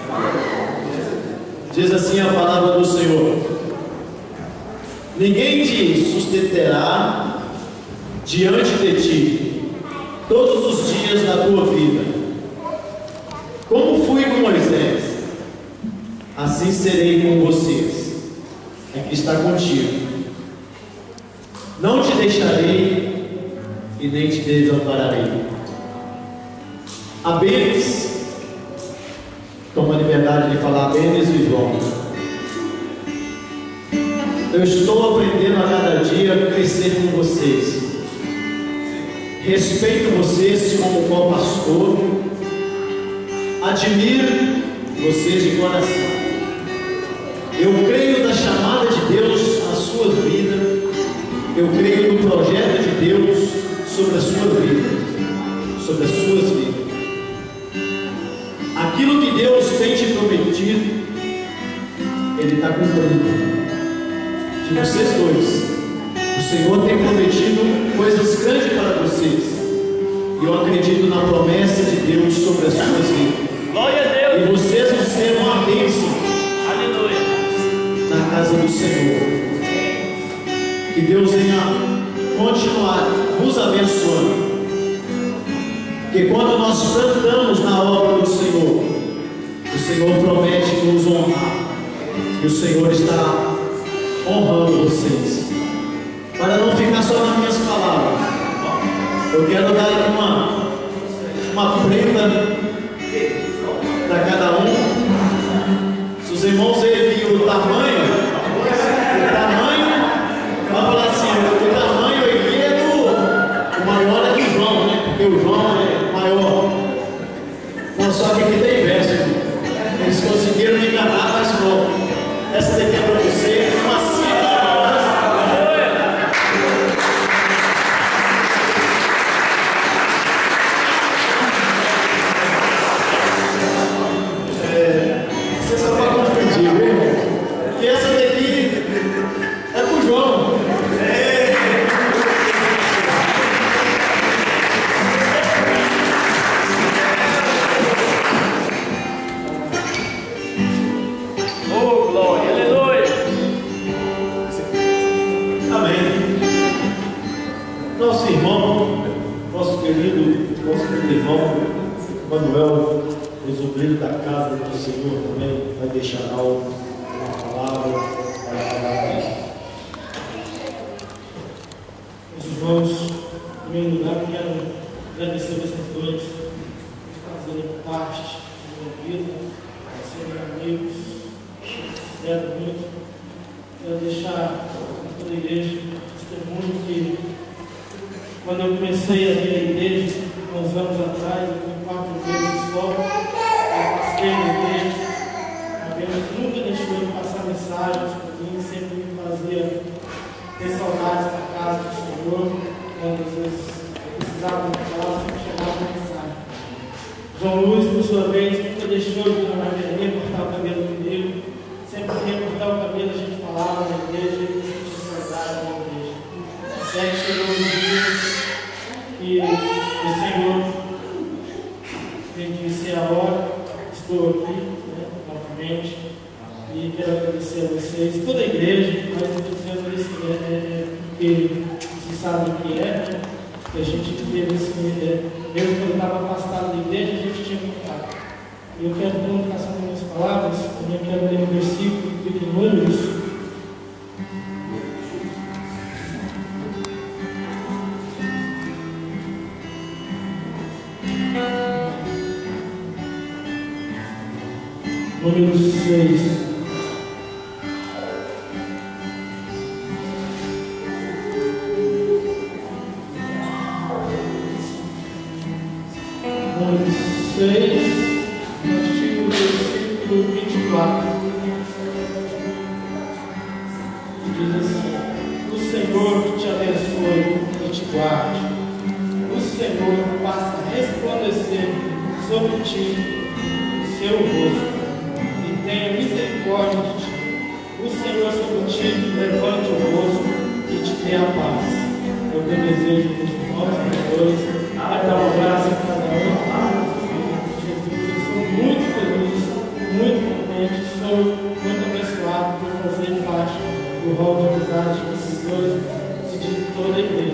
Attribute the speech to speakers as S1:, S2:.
S1: Diz assim a palavra do Senhor: ninguém te sustentará diante de ti todos os dias da tua vida. Como fui com Moisés, assim serei com vocês. Aqui está contigo. Não te deixarei e nem te desampararei. Abenes, toma a liberdade de falar Abenes e João. Eu estou aprendendo a cada dia a crescer com vocês. Respeito vocês como co-pastor. Admiro vocês de coração. Eu creio na chamada de Deus à sua vida. Eu creio no projeto de Deus sobre a sua vida, sobre as suas vidas. Aquilo que Deus tem te prometido, Ele está cumprindo. De vocês dois, o Senhor tem prometido coisas grandes para vocês. E eu acredito na promessa de Deus sobre as suas vidas.
S2: Glória a Deus.
S1: E vocês vão ser uma bênção.
S2: Aleluia.
S1: Na casa do Senhor. Que Deus venha continuar nos abençoando. Porque quando nós plantamos na obra do Senhor, o Senhor promete nos honrar. E o Senhor está honrando vocês. Para não ficar só nas minhas palavras, eu quero dar uma prenda para cada um. Se os irmãos verem o tamanho, vai falar assim, o tamanho aqui é o maior é do João, né? Porque o João é maior. Não, só que aqui tem verso. Eles conseguiram me enganar, mas pronto. Essa daqui é para você, uma cita. Você só vai confundir, viu? Porque essa daqui é pro João.
S2: Oh, glória, aleluia.
S1: Amém. Nosso irmão, nosso querido irmão Manuel, resolvido da casa do Senhor, também vai deixar algo, uma palavra para falar.
S3: Os irmãos, em primeiro lugar, quero agradecer a vocês dois por fazerem parte da minha vida, por serem amigos, fizeram muito. Quero deixar para toda a igreja testemunho que quando eu comecei a vir à igreja, há uns anos atrás, eu fui 4 vezes só, eu passei na igreja, a Deus nunca deixou de passar mensagens para mim, sempre me fazia ter saudades da casa do Senhor, quando às vezes eu precisava de casa, sempre chegava uma mensagem. João Luiz, por sua vez, nunca deixou de ir na barbearia cortar o cabelo comigo, sempre que ia cortar o cabelo a gente falava na igreja e sentia saudade da igreja. Até que chegou um dia que o Senhor me disse a hora, estou aqui, né, novamente, e quero agradecer a vocês, toda a igreja, mas eu estou dizendo isso porque vocês sabem o que é, né? Que a gente teve esse, mesmo quando eu estava afastado da igreja, a gente tinha contato. E eu quero, para não ficar só com minhas palavras, também quero ler um versículo que fica em Números. Números 6. Números 6, artigo versículo 24. Diz assim: o Senhor te abençoe e te guarde. O Senhor faça resplandecer sobre ti o seu rosto e tenha misericórdia de ti. O Senhor sobre ti levante o rosto e te dê a paz. É o que eu desejo para os irmãos, dois. Dar uma graça a cada um. Jesus, eu sou muito feliz sou muito abençoado por fazer parte do rol de amizade dos senhores e de toda a igreja.